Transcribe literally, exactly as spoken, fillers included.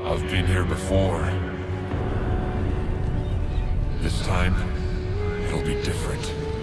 I've been here before. This time, it'll be different.